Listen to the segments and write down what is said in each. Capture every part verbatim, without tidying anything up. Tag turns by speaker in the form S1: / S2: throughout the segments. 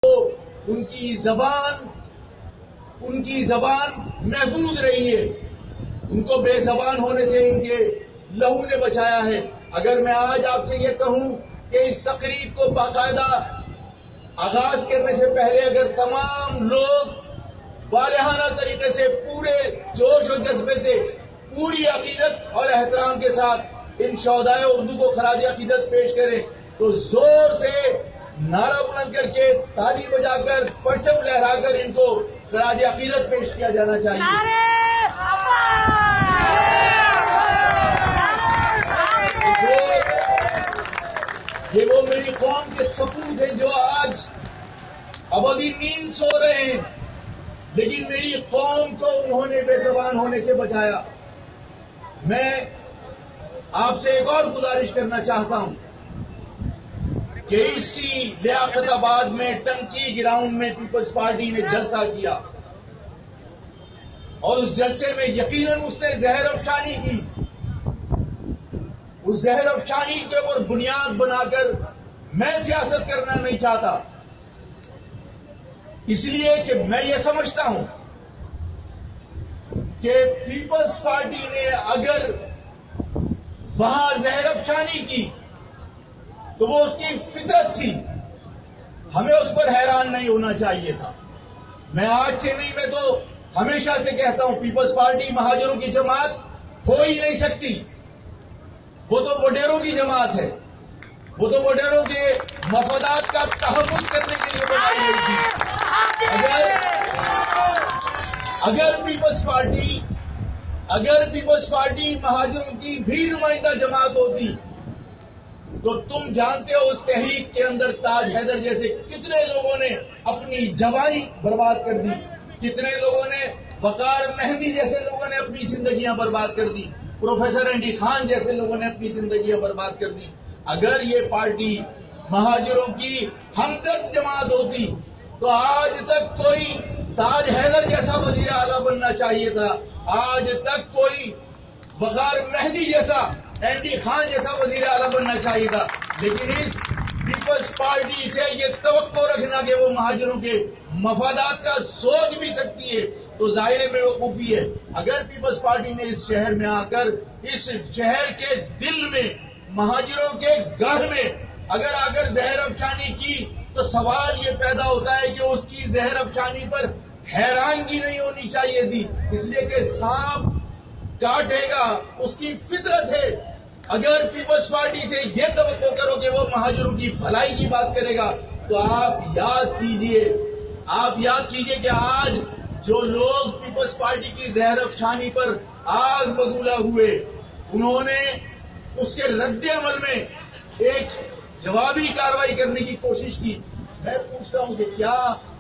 S1: ان کی زبان ان کی زبان محفوظ رہی ہے، ان کو بے زبان ہونے سے ان کے لہو نے بچایا ہے۔ اگر میں آج آپ سے یہ کہوں کہ اس تقریب کو باقاعدہ آغاز کرنے سے پہلے اگر تمام لوگ والہانہ طریقے سے پورے جوش و جذبے سے پوری عقیدت اور احترام کے ساتھ ان شہدائے اردو کو خراج عقیدت پیش کریں تو زور سے نعرہ بلند کر کے تالی بجا کر پرچم لہرا کر ان کو خراج عقیدت پیش کیا جانا چاہیے۔ یہ وہ میری قوم کے سپوت ہیں جو آج ابدی نیند سو رہے ہیں، لیکن میری قوم کو انہوں نے بے زبان ہونے سے بچایا۔ میں آپ سے ایک اور گزارش کرنا چاہتا ہوں کہ اسی لیاقت آباد میں ٹنکی گراؤنڈ میں پیپلز پارٹی نے جلسہ کیا اور اس جلسے میں یقیناً اس نے زہر افشانی کی۔ اس زہر افشانی کے اوپر بنیاد بنا کر میں سیاست کرنا نہیں چاہتا، اس لیے کہ میں یہ سمجھتا ہوں کہ پیپلز پارٹی نے اگر وہاں زہر افشانی کی تو وہ اس کی فطرت تھی، ہمیں اس پر حیران نہیں ہونا چاہیے تھا۔ میں آج سے نہیں، میں تو ہمیشہ سے کہتا ہوں پیپلز پارٹی مہاجروں کی جماعت ہو ہی نہیں سکتی، وہ تو وڈیروں کی جماعت ہے، وہ تو وڈیروں کے مفادات کا تحفظ کرنے کے لیے بنائی گئی تھی۔ اگر اگر پیپلز پارٹی اگر پیپلز پارٹی مہاجروں کی بھی نمائندہ جماعت ہوتی تو تم جانتے ہو اس تحریک کے اندر تاج حیدر جیسے کتنے لوگوں نے اپنی جوانی برباد کر دی، کتنے لوگوں نے وقار مہندی جیسے لوگوں نے اپنی زندگیاں برباد کر دی، پروفیسر اینڈی خان جیسے لوگوں نے اپنی زندگیاں برباد کر دی۔ اگر یہ پارٹی مہاجروں کی ہمدرد جماعت ہوتی تو آج تک کوئی تاج حیدر جیسا وزیر اعلیٰ بننا چاہیے تھا، آج تک کوئی وقار مہندی جیسا، اینڈی خان جیسا وزیر اعلیٰ بننا چاہیے تھا، لیکن اس پیپلز پارٹی سے یہ توقع رکھنا کہ وہ مہاجروں کے مفادات کا سوچ بھی سکتی ہے تو ظاہر بے وقوفی ہے۔ اگر پیپلز پارٹی نے اس شہر میں آ کر اس شہر کے دل میں مہاجروں کے گھر میں اگر آ کر زہر افشانی کی تو سوال یہ پیدا ہوتا ہے کہ اس کی زہر افشانی پر حیرانگی نہیں ہونی چاہیے تھی، اس لیے کہ سانپ کاٹے گا، اس کی فطرت ہے۔ اگر پیپلز پارٹی سے یہ توقع کرو کہ وہ مہاجروں کی بھلائی کی بات کرے گا تو آپ یاد کیجئے آپ یاد کیجئے کہ آج جو لوگ پیپلز پارٹی کی زہر افشانی پر آگ بگولا ہوئے، انہوں نے اس کے رد عمل میں ایک جوابی کارروائی کرنے کی کوشش کی۔ میں پوچھتا ہوں کہ کیا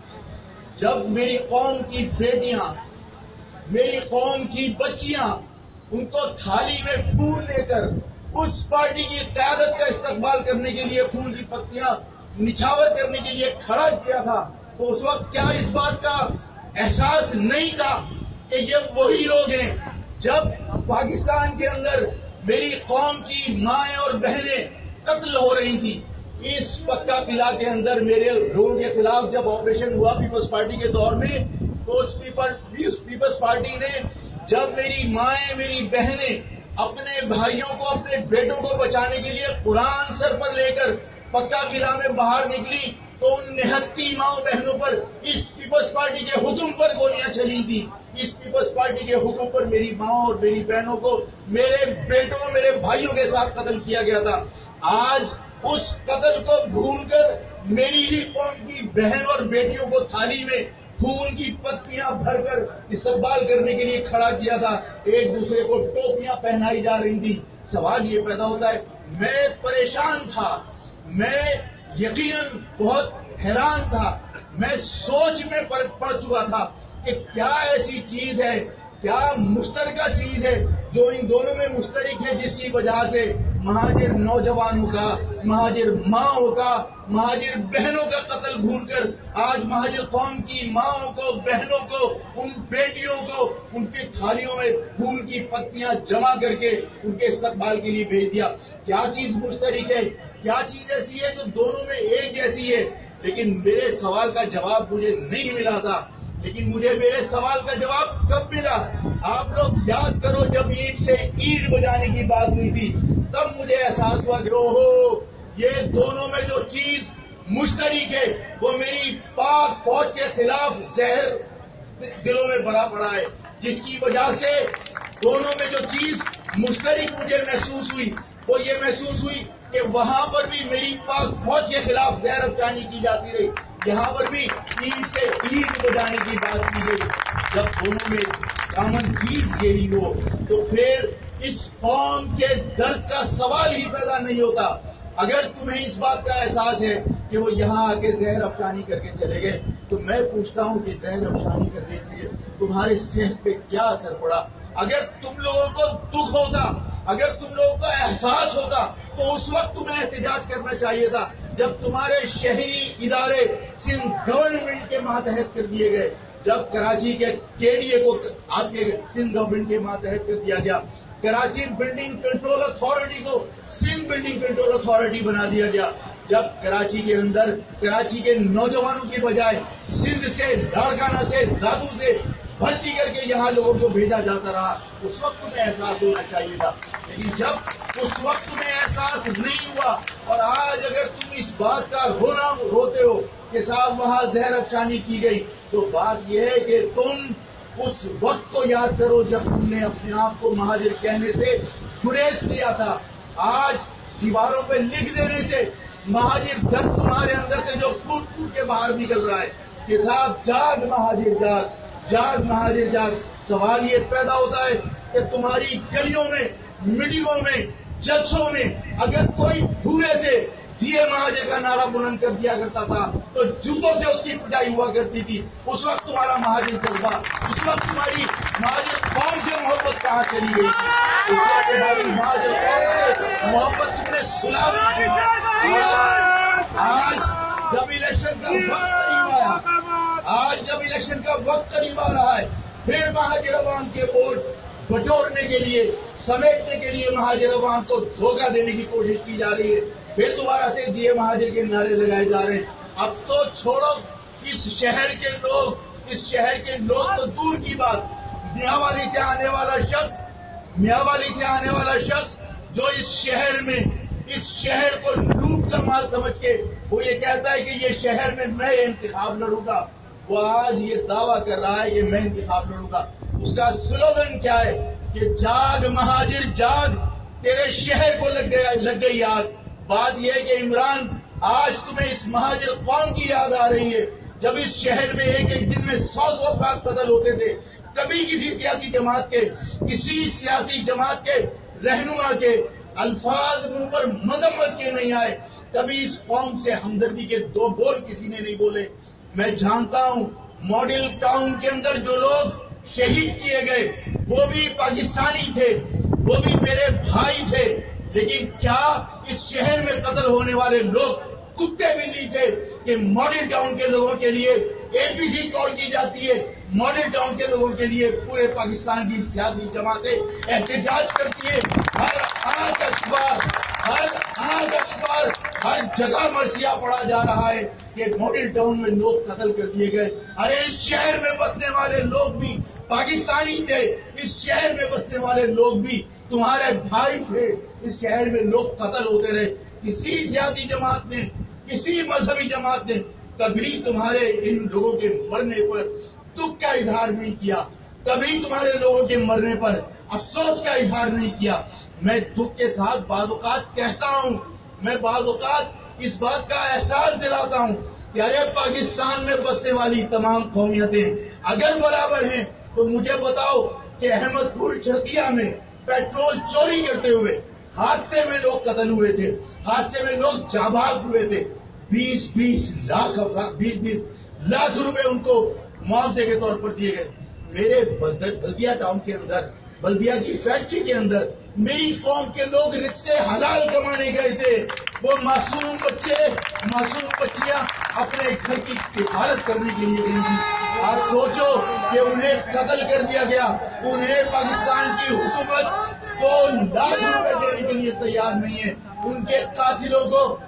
S1: جب میری قوم کی بیٹیاں، میری قوم کی بچیاں، ان کو تھالی میں پھول لے کر اس پارٹی کی قیادت کا استقبال کرنے کے لیے پھول کی پتیاں نچھاور کرنے کے لیے کھڑا کیا تھا تو اس وقت کیا اس بات کا احساس نہیں تھا کہ یہ وہی لوگ ہیں؟ جب پاکستان کے اندر میری قوم کی مائیں اور بہنیں قتل ہو رہی تھی، اس پکا قلعہ کے اندر میرے لوگوں کے خلاف جب آپریشن ہوا پیپلز پارٹی کے دور میں تو اس پیپلز پارٹی نے جب میری مائیں، میری بہنیں اپنے بھائیوں کو، اپنے بیٹوں کو بچانے کے لیے قرآن سر پر لے کر پکا قلعہ میں باہر نکلی تو ان نہتی ماؤں بہنوں پر اس پیپلز پارٹی کے حکم پر گولیاں چلی تھی، اس پیپلز پارٹی کے حکم پر میری ماؤں اور میری بہنوں کو میرے بیٹوں، میرے بھائیوں کے ساتھ قتل کیا گیا تھا۔ آج اس قتل کو بھول کر میری ہی قوم کی بہن اور بیٹیوں کو تھالی میں پھول کی پتیاں بھر کر استقبال کرنے کے لیے کھڑا کیا تھا، ایک دوسرے کو ٹوپیاں پہنائی جا رہی تھی۔ سوال یہ پیدا ہوتا ہے، میں پریشان تھا، میں یقیناً بہت حیران تھا، میں سوچ میں پڑ چکا تھا کہ کیا ایسی چیز ہے، کیا مشترکہ چیز ہے جو ان دونوں میں مشترک ہے جس کی وجہ سے مہاجر نوجوانوں کا، مہاجر ماؤں کا، مہاجر بہنوں کا قتل بھول کر آج مہاجر قوم کی ماؤں کو، بہنوں کو، ان بیٹیوں کو ان کی تھالیوں میں پھول کی پتیاں جمع کر کے ان کے استقبال کے لیے بھیج دیا۔ کیا چیز مشترک ہے؟ کیا چیز ایسی ہے جو دونوں میں ایک جیسی ہے؟ لیکن میرے سوال کا جواب مجھے نہیں ملا تھا. لیکن مجھے میرے سوال کا جواب کب ملا؟ آپ لوگ یاد کرو جب عید سے عید بجانے کی بات ہوئی تھی تب مجھے احساس ہوا کہ اوہو یہ دونوں میں جو چیز مشترک ہے وہ میری پاک فوج کے خلاف زہر دلوں میں بھرا پڑا ہے، جس کی وجہ سے دونوں میں جو چیز مشترک مجھے محسوس ہوئی وہ یہ محسوس ہوئی کہ وہاں پر بھی میری پاک فوج کے خلاف زہر افشانی کی جاتی رہی، یہاں پر بھی عید سے عید بجانے کی بات کی گئی. جب دونوں میں کامن چیز یہی ہو تو پھر اس قوم کے درد کا سوال ہی پیدا نہیں ہوتا. اگر تمہیں اس بات کا احساس ہے کہ وہ یہاں آ کے زہر افشانی کر کے چلے گئے تو میں پوچھتا ہوں کہ زہر افشانی کرنے سے تمہارے صحت پہ کیا اثر پڑا؟ اگر تم لوگوں کو دکھ ہوتا، اگر تم لوگوں کا احساس ہوتا تو اس وقت تمہیں احتجاج کرنا چاہیے تھا جب تمہارے شہری ادارے سندھ گورنمنٹ کے ماتحت کر دیے گئے، جب کراچی کے کے ڈی اے کو آپ کے سندھ گورنمنٹ کے ماتحت کر دیا گیا، کراچی بلڈنگ کنٹرول اتھارٹی کو سندھ بلڈنگ کنٹرول اتھارٹی بنا دیا گیا، جب کراچی کے اندر کراچی کے نوجوانوں کی بجائے سندھ سے لاڑکانہ سے دادو سے بھرتی کر کے یہاں لوگوں کو بھیجا جاتا رہا، اس وقت تمہیں احساس ہونا چاہیے تھا. لیکن جب اس وقت تمہیں احساس نہیں ہوا اور آج اگر تم اس بات کا رونا روتے ہو کہ صاحب وہاں زہر افشانی کی گئی تو بات یہ ہے کہ تم اس وقت کو یاد کرو جب تم نے اپنے آپ کو مہاجر کہنے سے گریز کیا تھا. آج دیواروں پہ لکھ دینے سے مہاجر درد تمہارے اندر سے جو پھوٹ پھوٹ کے باہر نکل رہا ہے کہ صاحب جاگ مہاجر جاگ جاگ مہاجر جاگ. سوال یہ پیدا ہوتا ہے کہ تمہاری گلیوں میں میٹنگوں میں جلسوں میں اگر کوئی بھولے سے جیے مہاجر کا نعرہ بلند کر دیا کرتا تھا تو جوتوں سے اس کی پٹائی ہوا کرتی تھی. اس وقت تمہارا مہاجر جذبہ، اس وقت تمہاری مہاجر قوم سے محبت کہاں چلی گئی تھی؟ اس وقت تمہاری مہاجر قوم سے محبت تم نے سلا دی تھی. آج جب الیکشن کا وقت قریب آیا آج جب الیکشن کا وقت قریب آ رہا ہے پھر مہاجر عوام کے ووٹ بٹورنے کے لیے سمیٹنے کے لیے مہاجر عوام کو دھوکہ دینے کی کوشش کی جا رہی ہے. پھر دوبارہ سے دیے مہاجر کے نعرے لگائے جا رہے ہیں. اب تو چھوڑو اس شہر کے لوگ اس شہر کے لوگ تو دور کی بات، میاں والی سے آنے والا شخص میاں والی سے آنے والا شخص جو اس شہر میں اس شہر کو لوٹ کا مال سمجھ کے وہ یہ کہتا ہے کہ یہ شہر میں میں انتخاب لڑوں گا، وہ آج یہ دعویٰ کر رہا ہے کہ میں انتخاب لڑوں گا. اس کا سلوگن کیا ہے کہ جاگ مہاجر جاگ، تیرے شہر کو لگ گیا لگ گئی آگ. بات یہ ہے کہ عمران آج تمہیں اس مہاجر قوم کی یاد آ رہی ہے جب اس شہر میں ایک ایک دن میں سو سو افراد قتل ہوتے تھے. کبھی کسی سیاسی جماعت کے کسی سیاسی جماعت کے رہنما کے الفاظ منہ پر مذمت کے نہیں آئے، کبھی اس قوم سے ہمدردی کے دو بول کسی نے نہیں بولے. میں جانتا ہوں ماڈل ٹاؤن کے اندر جو لوگ شہید کیے گئے وہ بھی پاکستانی تھے، وہ بھی میرے بھائی تھے، لیکن کیا اس شہر میں قتل ہونے والے لوگ کتے بلی تھے کہ ماڈل ٹاؤن کے لوگوں کے لیے اے پی سی کال کی جاتی ہے، ماڈل ٹاؤن کے لوگوں کے لیے پورے پاکستان کی سیاسی جماعتیں احتجاج کرتی ہیں. ہر آنکھ اخبار ہر آنکھ اخبار ہر جگہ مرثیہ پڑا جا رہا ہے کہ ماڈل ٹاؤن میں لوگ قتل کر دیے گئے. ارے اس شہر میں بسنے والے لوگ بھی پاکستانی تھے، اس شہر میں بسنے والے لوگ بھی تمہارے بھائی تھے، اس شہر میں لوگ قتل ہوتے رہے. کسی سیاسی جماعت نے کسی مذہبی جماعت نے کبھی تمہارے ان لوگوں کے مرنے پر دکھ کا اظہار نہیں کیا، کبھی تمہارے لوگوں کے مرنے پر افسوس کا اظہار نہیں کیا. میں دکھ کے ساتھ بعض اوقات کہتا ہوں، میں بعض اوقات اس بات کا احساس دلاتا ہوں کہ ارے پاکستان میں بسنے والی تمام قومیتیں اگر برابر ہیں تو مجھے بتاؤ کہ احمد پور چرکیا میں پیٹرول چوری کرتے ہوئے حادثے میں لوگ قتل ہوئے تھے، حادثے میں لوگ جاں بحق ہوئے تھے، بیس بیس لاکھ افراد بیس بیس لاکھ روپے ان کو معاوضے کے طور پر دیے گئے. میرے بلدیہ ٹاؤن کے اندر بلدیہ کی فیکٹری کے اندر میری قوم کے لوگ رزق حلال کمانے گئے تھے. وہ معصوم بچے معصوم بچیاں اپنے گھر کی حفاظت کرنے کے لیے گئی تھی. آپ سوچو کہ انہیں قتل کر دیا گیا، انہیں پاکستان کی حکومت دو لاکھ روپے دینے کے لیے تیار نہیں ہے. ان کے قاتلوں کو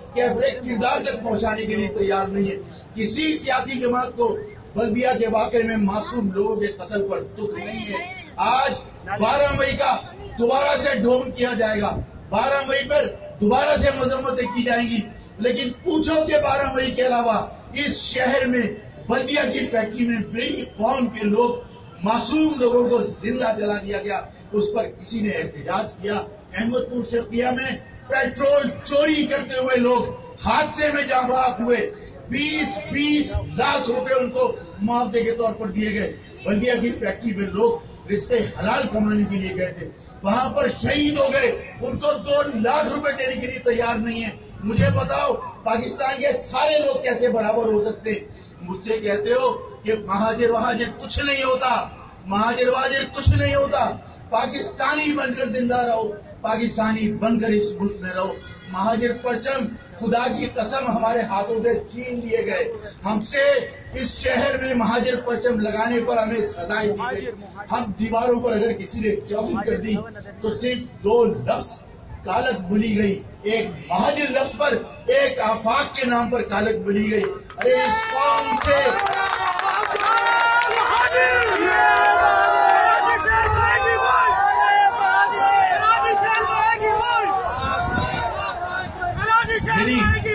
S1: کیفے کردار تک پہنچانے کے لیے تیار نہیں ہے. کسی سیاسی جماعت کو بلدیہ کے واقعے میں معصوم لوگوں کے قتل پر دکھ نہیں ہے. آج بارہ مئی کا دوبارہ سے ڈھونگ کیا جائے گا, بارہ مئی پر دوبارہ سے مذمتیں کی جائیں گی, لیکن پوچھو کہ بارہ مئی کے علاوہ اس شہر میں بلدیہ کی فیکٹری میں میری قوم کے لوگ معصوم لوگوں کو زندہ جلا دیا گیا, اس پر کسی نے احتجاج کیا. احمد پور شرقیہ میں پیٹرول چوری کرتے ہوئے لوگ حادثے میں جاں بحق ہوئے, بیس بیس لاکھ روپے ان کو معاوضے کے طور پر دیے گئے. بلدیہ کی فیکٹری میں لوگ رزق حلال کمانے کے لیے گئے تھے, وہاں پر شہید ہو گئے, ان کو دو لاکھ روپے دینے کے لیے تیار نہیں ہے. مجھے بتاؤ پاکستان کے سارے لوگ کیسے برابر ہو سکتے؟ مجھ سے کہتے ہو کہ مہاجر وہاجر کچھ نہیں ہوتا, مہاجر وہاجر کچھ نہیں ہوتا. پاکستانی بن کر زندہ رہو, پاکستانی بن کر اس ملک میں رہو. مہاجر پرچم خدا کی قسم ہمارے ہاتھوں سے چھین لیے گئے. ہم سے اس شہر میں مہاجر پرچم لگانے پر ہمیں سزائیں دی گئی. ہم دیواروں پر اگر کسی نے چوکنگ کر دی تو صرف دو لفظ کالک بلی گئی, ایک مہاجر لفظ پر, ایک آفاق کے نام پر کالک بلی گئی. ارے اس قوم سے میری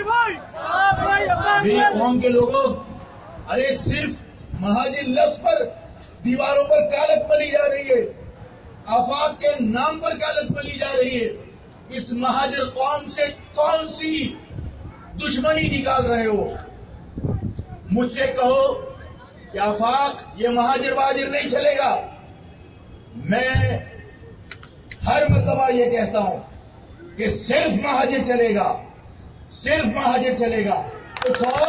S1: میری قوم کے لوگوں, ارے صرف مہاجر لفظ پر دیواروں پر کالک بلی جا رہی ہے, آفاق کے نام پر کالک بلی جا رہی ہے. اس مہاجر قوم سے کون سی دشمنی نکال رہے ہو؟ مجھ سے کہو کہ آفاق یہ مہاجر واجر نہیں چلے گا. میں ہر مرتبہ یہ کہتا ہوں کہ صرف مہاجر چلے گا, صرف مہاجر چلے گا, کچھ اور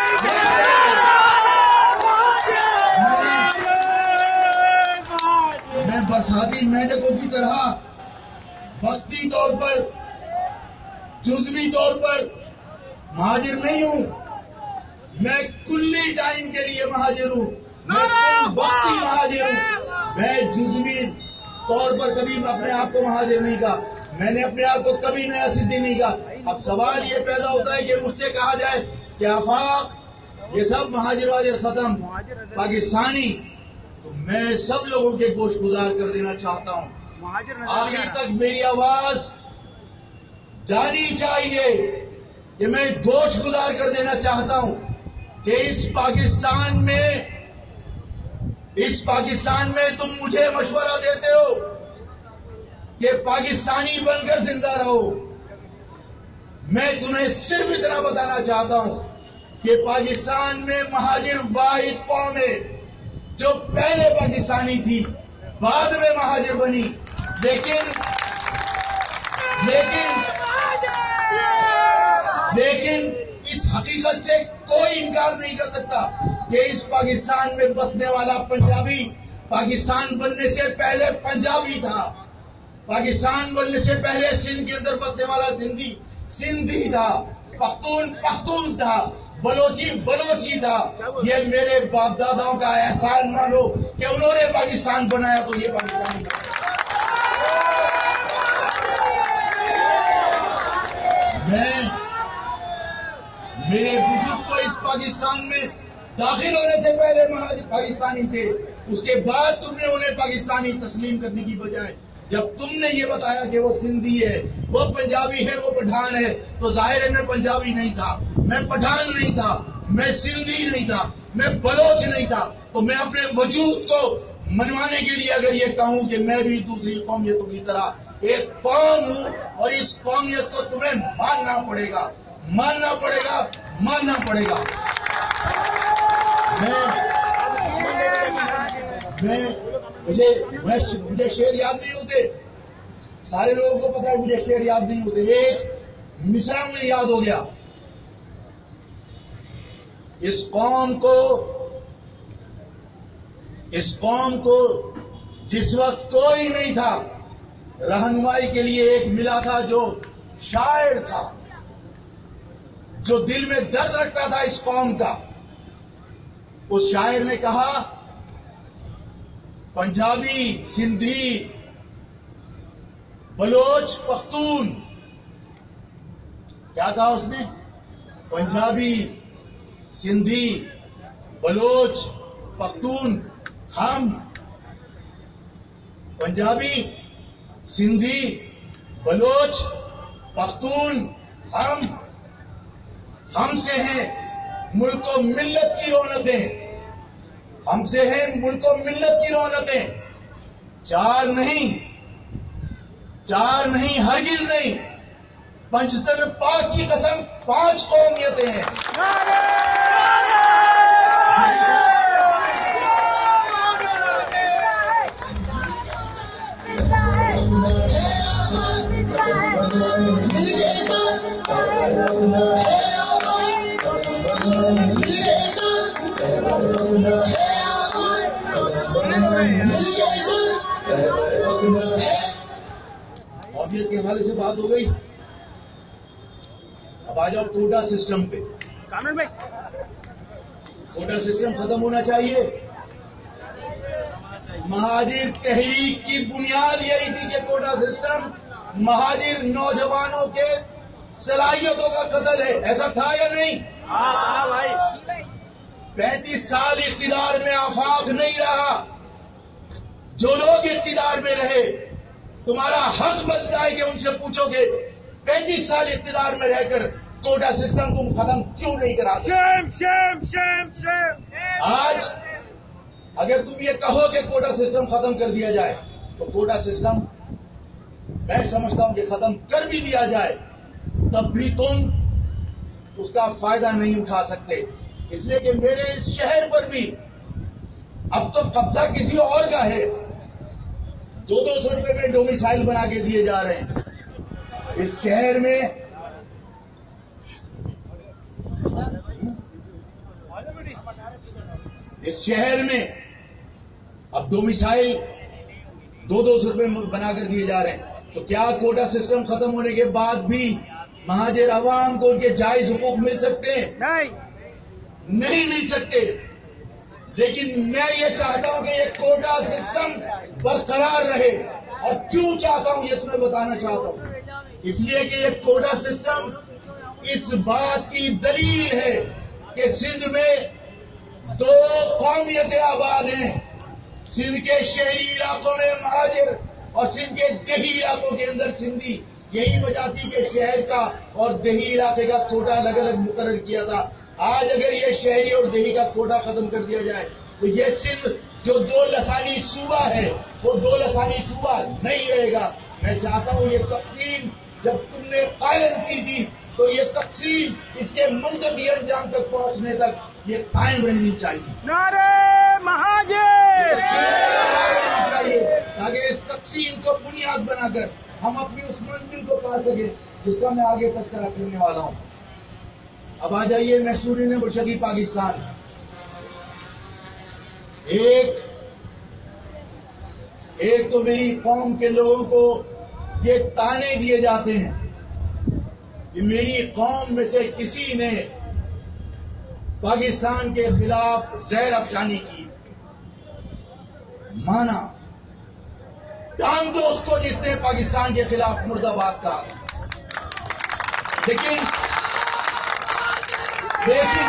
S1: میں برساتی مینڈکوں کی طرح وقتی طور پر, جزوی طور پر مہاجر نہیں ہوں. میں کلی ٹائم کے لیے مہاجر ہوں, میں وقتی مہاجر ہوں. میں جزوی طور پر کبھی اپنے آپ کو مہاجر نہیں کہا, میں نے اپنے آپ کو کبھی نیا صدی نہیں کہا. اب سوال یہ پیدا ہوتا ہے کہ مجھ سے کہا جائے کہ آفاق یہ سب مہاجر واجر ختم, پاکستانی, تو میں سب لوگوں کے گوشت گزار کر دینا چاہتا ہوں. آخر تک میری آواز جانی چاہیے کہ میں گوشت گزار کر دینا چاہتا ہوں کہ اس پاکستان میں اس پاکستان میں تم مجھے مشورہ دیتے ہو کہ پاکستانی بن کر زندہ رہو. میں تمہیں صرف اتنا بتانا چاہتا ہوں کہ پاکستان میں مہاجر واحد قوم ہے جو پہلے پاکستانی تھی, بعد میں مہاجر بنی, لیکن لیکن لیکن اس حقیقت سے کوئی انکار نہیں کر سکتا کہ اس پاکستان میں بسنے والا پنجابی پاکستان بننے سے پہلے پنجابی تھا, پاکستان بننے سے پہلے سندھ کے اندر بسنے والا سندھی سندھی تھا, پختون پختون تھا, بلوچی بلوچی تھا. یہ میرے باپ داداؤں کا احسان مانو کہ انہوں نے پاکستان بنایا تو یہ پاکستان بنایا. میں میرے بزرگ تو اس پاکستان میں داخل ہونے سے پہلے مہاجر پاکستانی تھے, اس کے بعد تم نے انہیں پاکستانی تسلیم کرنے کی بجائے جب تم نے یہ بتایا کہ وہ سندھی ہے, وہ پنجابی ہے, وہ پٹھان ہے, تو ظاہر ہے میں پنجابی نہیں تھا, میں پٹھان نہیں تھا, میں سندھی نہیں تھا, میں بلوچ نہیں تھا. تو میں اپنے وجود کو منوانے کے لیے اگر یہ کہوں کہ میں بھی دوسری قومیتوں کی طرح ایک قوم ہوں اور اس قومیت کو تمہیں ماننا پڑے گا, ماننا پڑے گا, ماننا پڑے گا. میں مجھے مجھے شعر یاد نہیں ہوتے, سارے لوگوں کو پتا ہے مجھے شعر یاد نہیں ہوتے. ایک مصرع مجھے یاد ہو گیا, اس قوم کو اس قوم کو جس وقت کوئی نہیں تھا, رہنمائی کے لیے ایک ملا تھا جو شاعر تھا, جو دل میں درد رکھتا تھا اس قوم کا. اس شاعر نے کہا پنجابی, سندھی, بلوچ, پختون کیا کہا اس نے؟ پنجابی، سندھی، بلوچ، پختون ہم، پنجابی، سندھی، بلوچ، پختون ہم ہم سے ہیں ملک و ملت کی رونقیں، ہم سے ہیں ملک و ملت کی رونقیں، چار نہیں، چار نہیں، ہرگز نہیں، پنجتن پاک کی قسم پانچ قومیتیں ہیں۔ قومیت کے حوالے سے بات ہو گئی، اب آ جاؤ کوٹا سسٹم پہ۔ کوٹا سسٹم ختم ہونا چاہیے۔ مہاجر تحریک کی بنیاد یہی تھی کہ کوٹا سسٹم مہاجر نوجوانوں کے صلاحیتوں کا قتل ہے، ایسا تھا یا نہیں؟ پینتیس سال اقتدار میں آفاق نہیں رہا، جو لوگ اقتدار میں رہے تمہارا حق بنتا ہے کہ ان سے پوچھو گے پینتیس سال اقتدار میں رہ کر کوٹا سسٹم تم ختم کیوں نہیں کرا سکتے؟ آج اگر تم یہ کہو کہ کوٹا سسٹم ختم کر دیا جائے تو کوٹا سسٹم میں سمجھتا ہوں کہ ختم کر بھی دیا جائے تب بھی تم اس کا فائدہ نہیں اٹھا سکتے، اس لیے کہ میرے اس شہر پر بھی اب تو قبضہ کسی اور کا ہے، دو دو سو روپے میں ڈومیسائل بنا کے دیے جا رہے ہیں اس شہر میں۔ اس شہر میں اب ڈومیسائل دو دو سو روپے بنا کر دیے جا رہے ہیں، تو کیا کوٹا سسٹم ختم ہونے کے بعد بھی مہاجر عوام کو ان کے جائز حقوق مل سکتے ہیں؟ نہیں مل سکتے۔ لیکن میں یہ چاہتا ہوں کہ یہ کوٹا سسٹم برقرار رہے، اور کیوں چاہتا ہوں یہ تمہیں بتانا چاہتا ہوں، اس لیے کہ یہ کوٹا سسٹم اس بات کی دلیل ہے کہ سندھ میں دو قومیتیں آباد ہیں، سندھ کے شہری علاقوں میں مہاجر اور سندھ کے دیہی علاقوں کے اندر سندھی۔ یہی وجہ تھی کہ شہر کا اور دیہی علاقے کا کوٹا الگ الگ مقرر کیا تھا۔ آج اگر یہ شہری اور دیہی کا کوٹا ختم کر دیا جائے تو یہ سندھ جو دو لسانی صوبہ ہے وہ دو لسانی صوبہ نہیں رہے گا۔ میں چاہتا ہوں یہ تقسیم جب تم نے قائم کی تھی تو یہ تقسیم اس کے منطقی انجام تک پہنچنے تک یہ قائم رہنی چاہیے،
S2: نعرے مہاجر
S1: چاہیے تاکہ اس تقسیم کو بنیاد بنا کر ہم اپنی اس منزل کو پا سکیں جس کا میں آگے تذکرہ کرنے والا ہوں۔ اب آ جائیے محصورین مشرقی پاکستان۔ ایک ایک تو میری قوم کے لوگوں کو یہ تانے دیے جاتے ہیں کہ میری قوم میں سے کسی نے پاکستان کے خلاف زہر افشانی کی، مانا ڈانگ دو اس کو جس نے پاکستان کے خلاف مرد آباد کہا۔ لیکن لیکن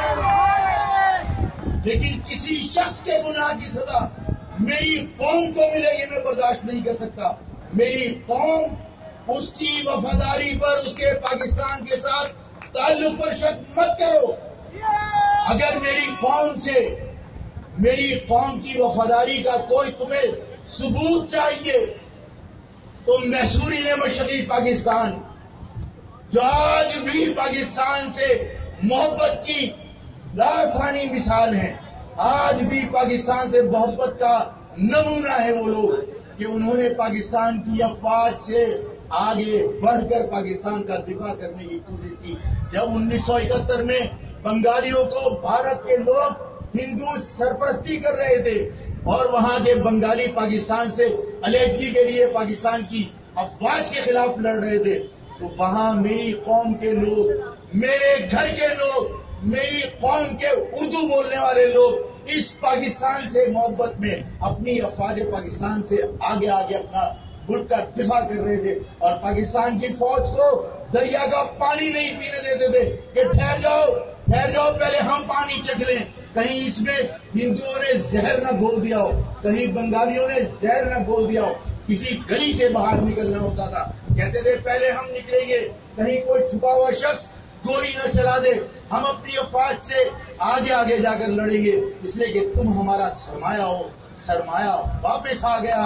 S1: لیکن کسی شخص کے گناہ کی سزا میری قوم کو ملے گی میں برداشت نہیں کر سکتا۔ میری قوم اس کی وفاداری پر، اس کے پاکستان کے ساتھ تعلق پر شک مت کرو۔ اگر میری قوم سے میری قوم کی وفاداری کا کوئی تمہیں ثبوت چاہیے تو محصورین مشرقی پاکستان جو آج بھی پاکستان سے محبت کی لاسانی مثال ہے، آج بھی پاکستان سے محبت کا نمونہ ہے وہ لوگ کہ انہوں نے پاکستان کی افواج سے آگے بڑھ کر پاکستان کا دفاع کرنے کی کوشش کی۔ جب انیس سو اکہتر میں بنگالیوں کو بھارت کے لوگ ہندو سرپرستی کر رہے تھے اور وہاں کے بنگالی پاکستان سے علیحدگی کے لیے پاکستان کی افواج کے خلاف لڑ رہے تھے، تو وہاں میری قوم کے لوگ، میرے گھر کے لوگ، میری قوم کے اردو بولنے والے لوگ اس پاکستان سے محبت میں اپنی افواج پاکستان سے آگے آگے اپنا ملک کا دفاع کر رہے تھے اور پاکستان کی فوج کو دریا کا پانی نہیں پینے دیتے تھے کہ ٹھہر جاؤ ٹھہر جاؤ پہلے ہم پانی چکھ لیں، کہیں اس میں ہندوؤں نے زہر نہ گھول دیا ہو، کہیں بنگالیوں نے زہر نہ گھول دیا ہو، کسی گلی سے باہر نکلنا ہوتا تھا، کہتے تھے پہلے ہم نکلیں گے، کہیں کوئی چھپا ہوا شخص گولی نہ چلا دے، ہم اپنی افواج سے آگے آگے جا کر لڑیں گے، اس لیے کہ تم ہمارا سرمایہ ہو۔ سرمایہ واپس آ گیا،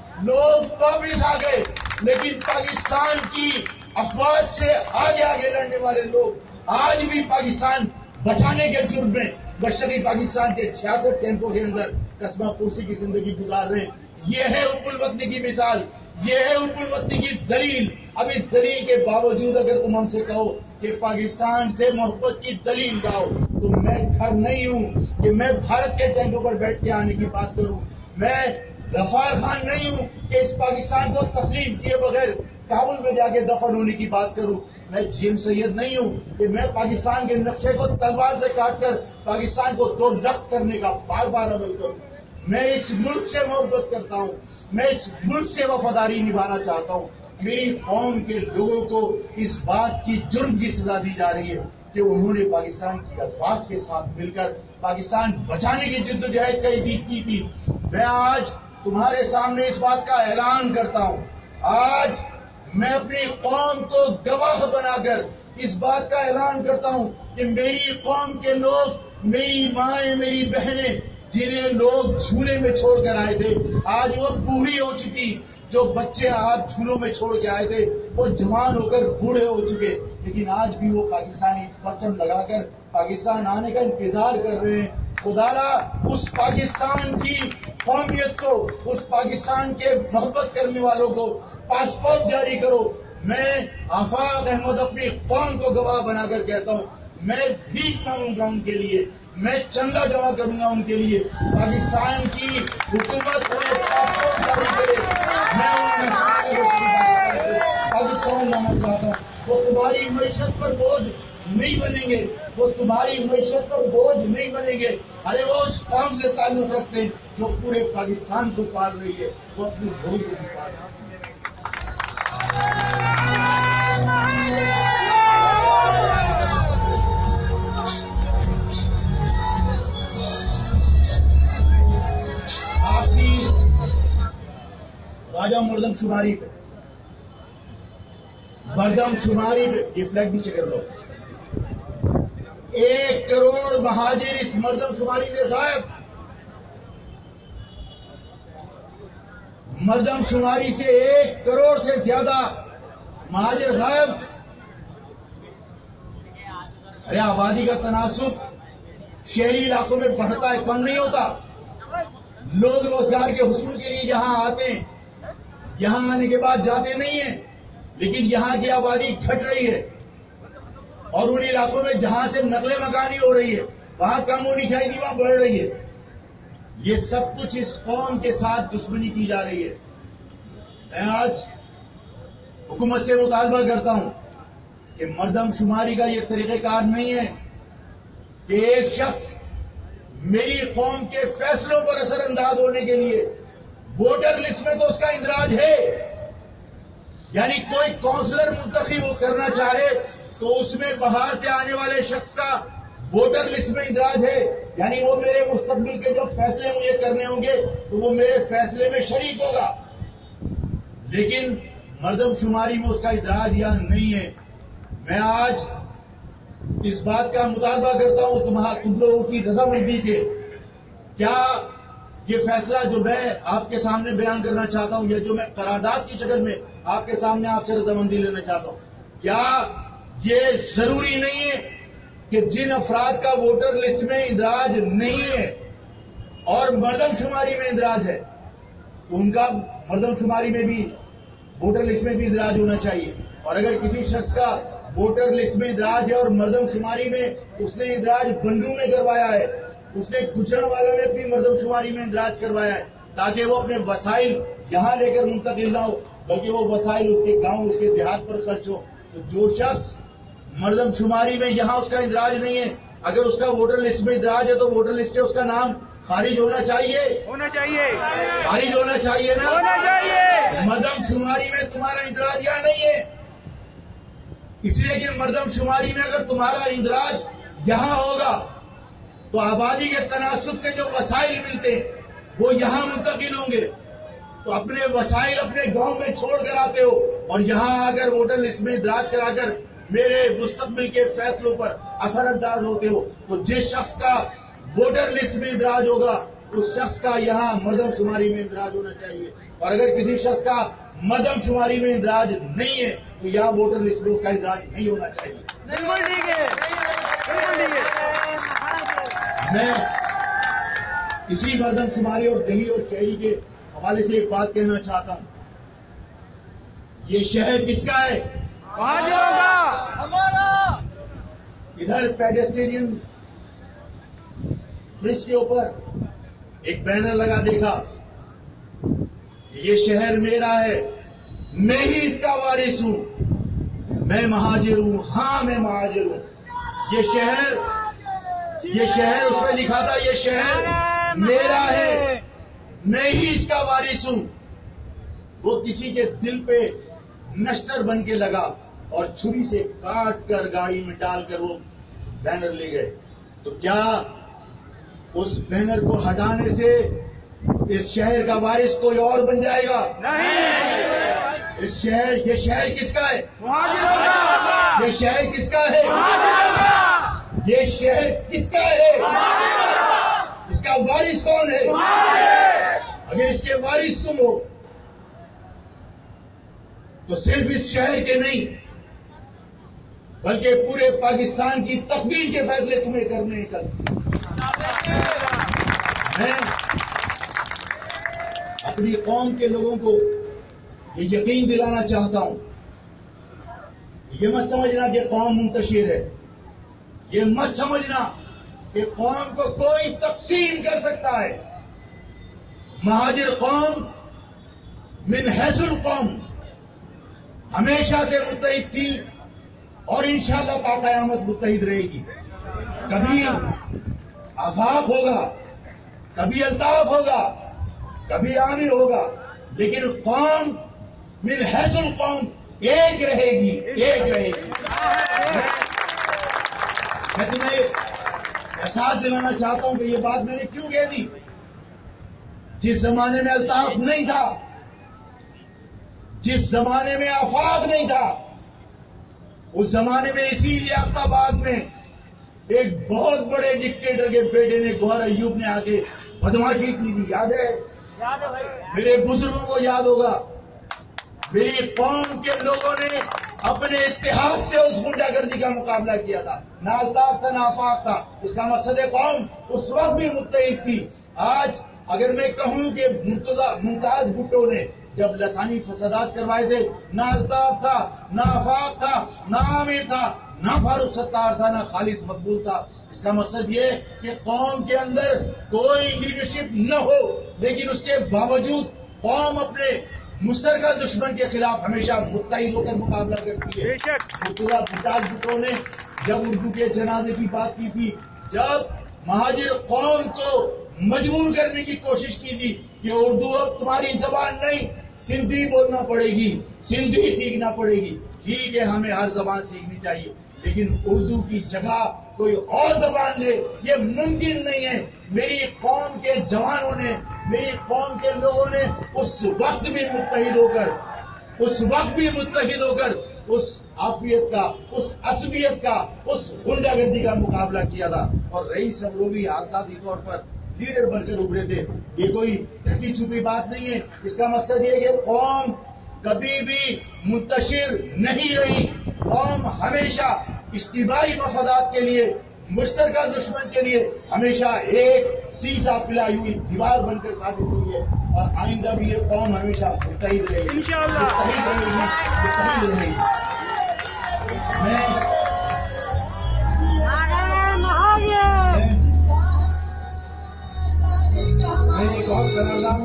S1: لوگ واپس آ گئے، لیکن پاکستان کی افواج سے آگے آگے لڑنے والے لوگ آج بھی پاکستان بچانے کے جرم میں مشرقی پاکستان کے چھیاسٹھ کیمپوں کے اندر قصبہ پرسی کی زندگی گزار رہے ہیں۔ یہ ہے حب الوطنی کی مثال، یہ ہے حب الوطنی کی دلیل۔ اب اس دلیل کے باوجود اگر تم ہم سے کہو کہ پاکستان سے محبت کی دلیل لاؤ، تو میں گھر نہیں ہوں کہ میں بھارت کے ٹینکوں پر بیٹھ کے آنے کی بات کروں، میں غفار خان نہیں ہوں کہ اس پاکستان کو تسلیم کیے بغیر کابل میں جا کے دفن ہونے کی بات کروں، میں جیم سید نہیں ہوں کہ میں پاکستان کے نقشے کو تلوار سے کاٹ کر پاکستان کو دو لخت کرنے کا بار بار عمل کروں۔ میں اس ملک سے محبت کرتا ہوں، میں اس ملک سے وفاداری نبھانا چاہتا ہوں۔ میری قوم کے لوگوں کو اس بات کی جرم کی سزا دی جا رہی ہے کہ انہوں نے پاکستان کی افواج کے ساتھ مل کر پاکستان بچانے کی جدوجہد کی تھی۔ میں آج تمہارے سامنے اس بات کا اعلان کرتا ہوں، آج میں اپنی قوم کو گواہ بنا کر اس بات کا اعلان کرتا ہوں کہ میری قوم کے لوگ، میری مائیں، میری بہنیں، جنہیں لوگ جھولے میں چھوڑ کر آئے تھے، آج وہ بوڑھی ہو چکی۔ جو بچے آپ جھولوں میں چھوڑ کے آئے تھے وہ جوان ہو کر بوڑھے ہو چکے، لیکن آج بھی وہ پاکستانی پرچم لگا کر پاکستان آنے کا انتظار کر رہے ہیں۔ خدایا اس پاکستان کی قومیت کو، اس پاکستان کے محبت کرنے والوں کو پاسپورٹ جاری کرو۔ میں آفاق احمد اپنی قوم کو گواہ بنا کر کہتا ہوں، میں بھیک مانگوں گا ان کے لیے، میں چندہ جمع کروں گا ان کے لیے، پاکستان کی حکومت انہیں پاسپورٹ جاری کرے۔ میں پاکستان لانا چاہتا ہوں، وہ تمہاری معیشت پر بوجھ نہیں بنیں گے، وہ تمہاری معیشت پر بوجھ نہیں بنیں گے۔ ارے وہ اس قوم سے تعلق رکھتے ہیں جو پورے پاکستان کو پال رہی ہے، وہ اپنی بھول کو بھی پال رہی ہے۔ راجہ مردم شماری پہ مردم شماری پہ یہ فلیگ نیچے کر لو، ایک کروڑ مہاجر اس مردم شماری سے غائب، مردم شماری سے ایک کروڑ سے زیادہ مہاجر غائب۔ ارے آبادی کا تناسب شہری علاقوں میں بڑھتا ہے، کم نہیں ہوتا۔ لوگ روزگار کے حصول کے لیے یہاں آتے ہیں، یہاں آنے کے بعد جاتے نہیں ہیں، لیکن یہاں کی آبادی گھٹ رہی ہے، اور ان علاقوں میں جہاں سے نقل مکانی ہو رہی ہے وہاں کم ہونی چاہیے تھی، وہاں بڑھ رہی ہے۔ یہ سب کچھ اس قوم کے ساتھ دشمنی کی جا رہی ہے۔ میں آج حکومت سے مطالبہ کرتا ہوں کہ مردم شماری کا یہ طریقہ کار نہیں ہے کہ ایک شخص میری قوم کے فیصلوں پر اثر انداز ہونے کے لیے ووٹر لسٹ میں تو اس کا اندراج ہے، یعنی کوئی کونسلر منتخب وہ کرنا چاہے تو اس میں باہر سے آنے والے شخص کا ووٹر لسٹ میں اندراج ہے، یعنی وہ میرے مستقبل کے جو فیصلے مجھے کرنے ہوں گے تو وہ میرے فیصلے میں شریک ہوگا، لیکن مردم شماری میں اس کا اندراج یا نہیں ہے۔ میں آج اس بات کا مطالبہ کرتا ہوں تمہارا تم لوگوں کی رضامندی سے، کیا یہ فیصلہ جو میں آپ کے سامنے بیان کرنا چاہتا ہوں، یا جو میں قرارداد کی شکل میں آپ کے سامنے آپ سے رضامندی لینا چاہتا ہوں، کیا یہ ضروری نہیں ہے کہ جن افراد کا ووٹر لسٹ میں اندراج نہیں ہے اور مردم شماری میں اندراج ہے تو ان کا مردم شماری میں بھی ووٹر لسٹ میں بھی اندراج ہونا چاہیے، اور اگر کسی شخص کا ووٹر لسٹ میں اندراج ہے اور مردم شماری میں اس نے اندراج بنگلو میں کروایا ہے، اس نے گجرانوالہ میں اپنی مردم شماری میں اندراج کروایا ہے تاکہ وہ اپنے وسائل یہاں لے کر منتقل نہ ہو بلکہ وہ وسائل اس کے گاؤں اس کے دیہات پر خرچ ہو، تو جو شخص مردم شماری میں یہاں اس کا اندراج نہیں ہے، اگر اس کا ووٹر لسٹ میں اندراج ہے تو ووٹر لسٹ سے اس کا نام خارج ہونا چاہیے
S2: ہونا چاہیے
S1: خارج ہونا چاہیے نا
S2: ہونا چاہیے
S1: مردم شماری میں تمہارا اندراج یہاں نہیں ہے، اس لیے کہ مردم شماری میں اگر تمہارا اندراج یہاں ہوگا تو آبادی کے تناسب سے جو وسائل ملتے ہیں وہ یہاں منتقل ہوں گے، تو اپنے وسائل اپنے گاؤں میں چھوڑ کر آتے ہو اور یہاں اگر ووٹر لسٹ میں اندراج کرا کر میرے مستقبل کے فیصلوں پر اثر انداز ہوتے ہو، تو جس شخص کا ووٹر لسٹ میں اندراج ہوگا اس شخص کا یہاں مردم شماری میں اندراج ہونا چاہیے، اور اگر کسی شخص کا مردم شماری میں اندراج نہیں ہے تو یہاں ووٹر لسٹ میں اس کا اندراج نہیں ہونا چاہیے۔
S2: بالکل ٹھیک ہے، بالکل ٹھیک ہے۔
S1: میں اسی مردم شماری اور دیہی اور شہری کے حوالے سے ایک بات کہنا چاہتا ہوں، یہ شہر کس کا ہے؟
S2: مہاجروں کا، ہمارا۔
S1: ادھر پیڈسٹرین برج کے اوپر ایک بینر لگا دیکھا، یہ شہر میرا ہے، میں ہی اس کا وارث ہوں، میں مہاجر ہوں، ہاں میں مہاجر ہوں۔ یہ شہر یہ شہر اس میں لکھا تھا، یہ شہر میرا ہے، میں ہی اس کا وارث ہوں۔ وہ کسی کے دل پہ نشتر بن کے لگا اور چھری سے کاٹ کر گاڑی میں ڈال کر وہ بینر لے گئے، تو کیا اس بینر کو ہٹانے سے اس شہر کا وارث کوئی اور بن جائے گا؟
S2: نہیں،
S1: اس شہر یہ شہر کس کا ہے؟
S2: مہاجروں کا،
S1: یہ شہر کس کا ہے؟
S2: مہاجروں کا،
S1: یہ شہر کس کا ہے؟ اس کا وارث کون ہے؟ اگر اس کے وارث تم ہو تو صرف اس شہر کے نہیں بلکہ پورے پاکستان کی تقدیر کے فیصلے تمہیں کرنے ہیں۔ کل میں اپنی قوم کے لوگوں کو یہ یقین دلانا چاہتا ہوں، یہ مت سمجھنا کہ قوم منتشر ہے، یہ مت سمجھنا کہ قوم کو کوئی تقسیم کر سکتا ہے۔ مہاجر قوم من حیث القوم ہمیشہ سے متحد تھی اور انشاءاللہ تا قیامت متحد رہے گی۔ کبھی آفاق ہوگا، کبھی الطاف ہوگا، کبھی عامر ہوگا، لیکن قوم من حیث القوم ایک رہے گی، ایک رہے گی۔ میں تمہیں احساس دلانا چاہتا ہوں کہ یہ بات میں نے کیوں کہہ دی۔ جس زمانے میں الطاف نہیں تھا، جس زمانے میں آفاق نہیں تھا، اس زمانے میں اسی لیاقت آباد میں ایک بہت بڑے ڈکٹیٹر کے بیٹے نے گوہر ایوب نے آ کے بدماشی کی تھی، یاد ہے؟ میرے بزرگوں کو یاد ہوگا، میری قوم کے لوگوں نے اپنے اتحاد سے اس غنڈہ گردی کا مقابلہ کیا تھا، نہ الطاف تھا نہ آفاق تھا۔ اس کا مقصد ہے قوم اس وقت بھی متحد تھی۔ آج اگر میں کہوں کہ ممتاز بھٹو نے جب لسانی فسادات کروائے تھے، نہ الطاف تھا نہ آفاق تھا نہ عامر تھا نہ فاروق ستار تھا نہ خالد مقبول تھا، اس کا مقصد یہ کہ قوم کے اندر کوئی لیڈرشپ نہ ہو، لیکن اس کے باوجود قوم اپنے مشترکہ دشمن کے خلاف ہمیشہ متحد ہو کر مقابلہ کرتی ہے۔ ممتاز بھٹو نے جب اردو کے جنازے کی بات کی تھی، جب مہاجر قوم کو مجبور کرنے کی کوشش کی تھی کہ اردو اب تمہاری زبان نہیں، سندھی بولنا پڑے گی، سندھی سیکھنا پڑے گی۔ ٹھیک ہے، ہمیں ہر زبان سیکھنی چاہیے، لیکن اردو کی جگہ کوئی اور زبان لے یہ ممکن نہیں ہے۔ میری قوم کے جوانوں نے، میری قوم کے لوگوں نے اس وقت بھی متحد ہو کر اس وقت بھی متحد ہو کر اس عافیت کا، اس عصبیت کا، اس غنڈہ گردی کا مقابلہ کیا تھا، اور رئیس امروی آزادی طور پر لیڈر بن کر ابھرے تھے۔ یہ کوئی ڈھکی چھپی بات نہیں ہے۔ اس کا مقصد یہ کہ قوم کبھی بھی منتشر نہیں رہی، قوم ہمیشہ اجتماعی مفادات کے لیے، مشترکہ دشمن کے لیے ہمیشہ ایک سیسا پلائی ہوئی دیوار بن کر ثابت ہوئی ہے، اور آئندہ بھی یہ قوم ہمیشہ متحد رہے گی،
S2: انشاءاللہ
S1: متحد رہے گی، متحد رہے گی۔ میں میں ایک اور تنازع